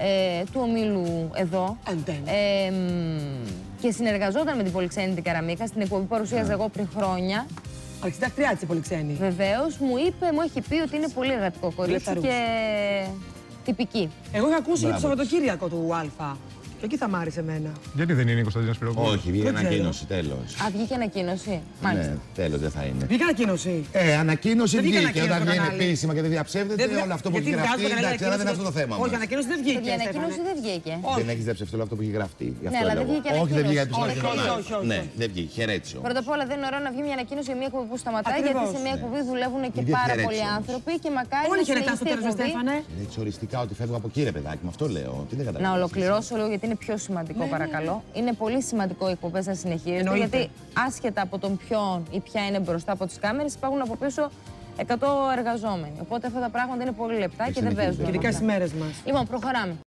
του ομίλου εδώ. Και συνεργαζόταν με την Πολυξένη Καραμίκα. Στην εκπομπή παρουσίαζα εγώ πριν χρόνια. Αρχιτέκτριά της η Πολυξένη. Βεβαίως, μου έχει πει ότι είναι πολύ εργατικό κορίτσι και τυπική. Εγώ είχα ακούσει το Σαββατοκύριακο του Αλφα. Και εκεί θα μ' άρεσε εμένα. Γιατί δεν είναι η Κωνσταντίνα Σπυροπούλου? Όχι, βγήκε ανακοίνωση, τέλος. Α, βγήκε ανακοίνωση. Μάλιστα. Ναι, τέλος, δεν θα είναι. Βγήκε ανακοίνωση. Ανακοίνωση Δεν βγήκε βγήκε. ανακοίνωση Όταν το βγαίνει κανάλι. επίσημα και δεν διαψεύδεται, όλο αυτό που έχει γραφτεί. Εντάξει, αλλά δεν είναι αυτό το θέμα. Όχι, ανακοίνωση δεν βγήκε. Η ανακοίνωση δεν βγήκε. Δεν έχει διαψευστεί όλο αυτό που έχει γραφτεί. Ναι, αλλά δεν βγήκε όχι, δεν βγήκε ανακοίνωση. επίσημα. Ναι, δεν βγήκε. Χαιρέτησε. Πρώτα απ' όλα δεν είναι ωραίο να βγει μια ανακοίνωση για μια εκπομπή που σταματάει, γιατί σε μια εκπομπή δουλεύουν και πάρα πολλοί άνθρωποι και μακάρι Όλοι να χαιρετά στο τέλος, συνεχιστεί η εκπομπή. Στέφανε. Έτσι οριστικά ότι φεύγω από εκεί, ρε παιδάκι, με αυτό λέω. Τι δεν καταλαβαίνω. Να ολοκληρώσω λίγο γιατί είναι πιο σημαντικό, παρακαλώ. Είναι πολύ σημαντικό οι εκπομπές να συνεχίζονται, γιατί άσχετα από τον ποιον ή ποια είναι μπροστά από τις κάμερες, υπάρχουν από πίσω 100 εργαζόμενοι. Οπότε αυτά τα πράγματα είναι πολύ λεπτά και δεν παίζουν. Ειδικά στις μέρες μας. Λοιπόν, προχωράμε.